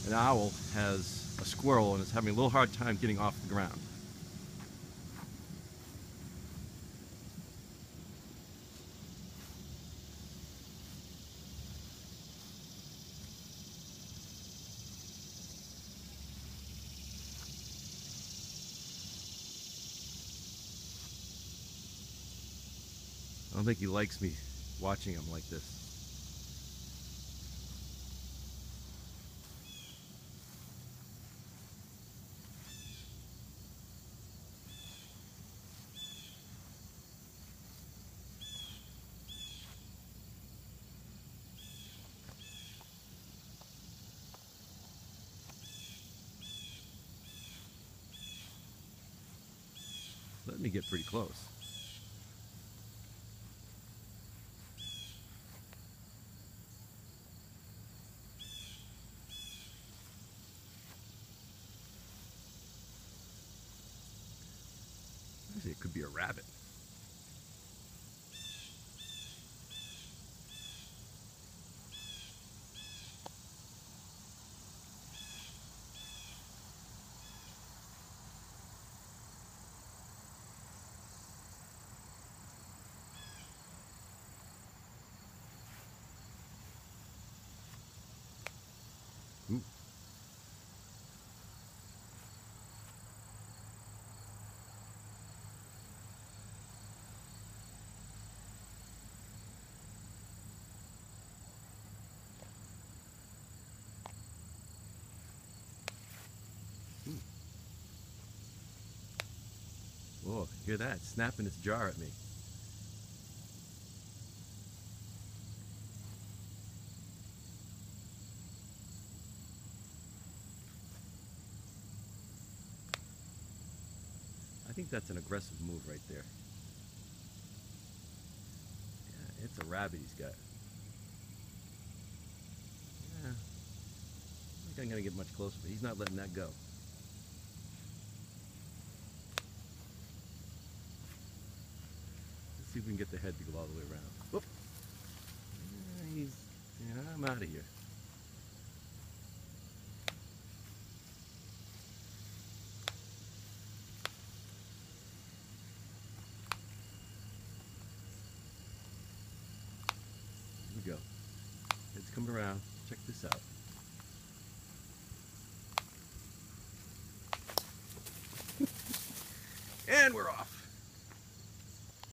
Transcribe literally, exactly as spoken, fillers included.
an owl has a squirrel and is having a little hard time getting off the ground. I don't think he likes me watching him like this. Let me get pretty close. Actually, it could be a rabbit. Ooh. Ooh. Whoa, hear that? It's snapping its jar at me. I think that's an aggressive move right there. Yeah, it's a rabbit he's got. Yeah, I think I'm gonna get much closer, but he's not letting that go. Let's see if we can get the head to go all the way around. Whoop! Yeah, he's, yeah, I'm out of here. Here we go. Head's coming around. Check this out. And we're off.